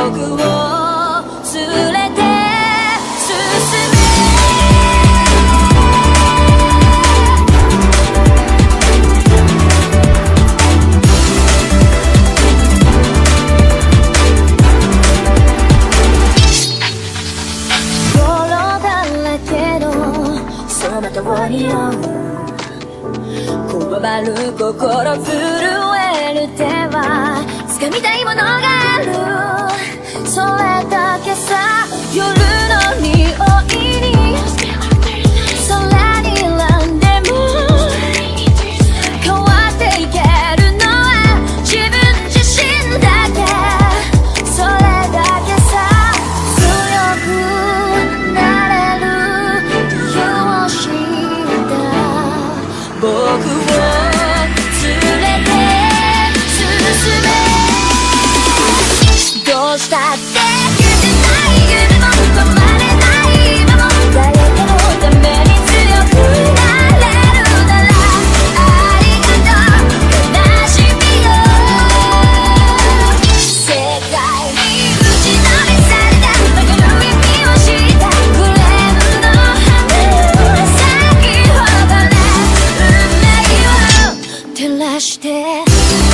僕を連れて進め泥だらけのその通りをこわばる心震える手は掴みたいものがあるそれだけさ夜の匂いに空に選んでも変わっていけるのは自分自身だけそれだけさ強くなれる理由を知った僕を連れて進めどうしたって消せない夢も止まれない今も誰かのために強くなれるならありがとう悲しみよ世界に打ちのめされた曲がる意味を知ったクレームの花咲き誇れ運命を照らして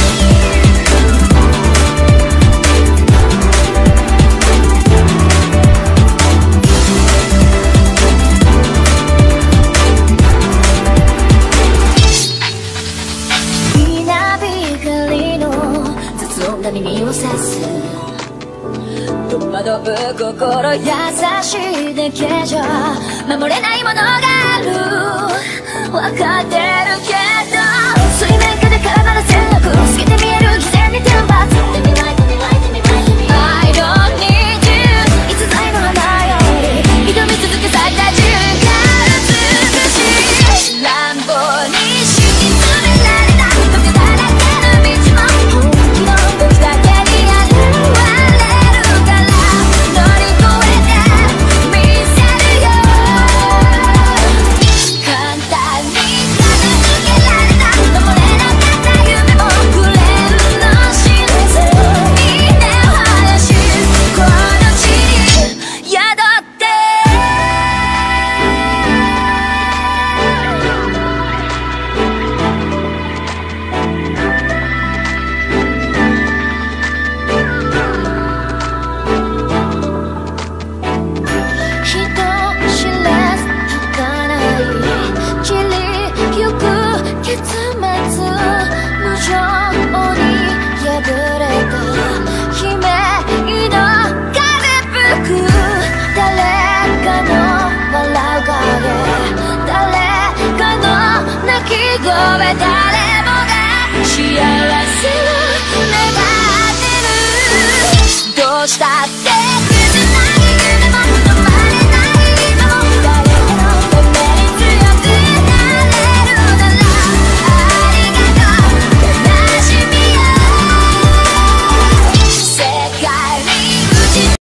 耳を刺す戸惑う心優しいだけじゃ守れないものがある分かってるけど水面下で絡まる戦略透けて見える偽善に天罰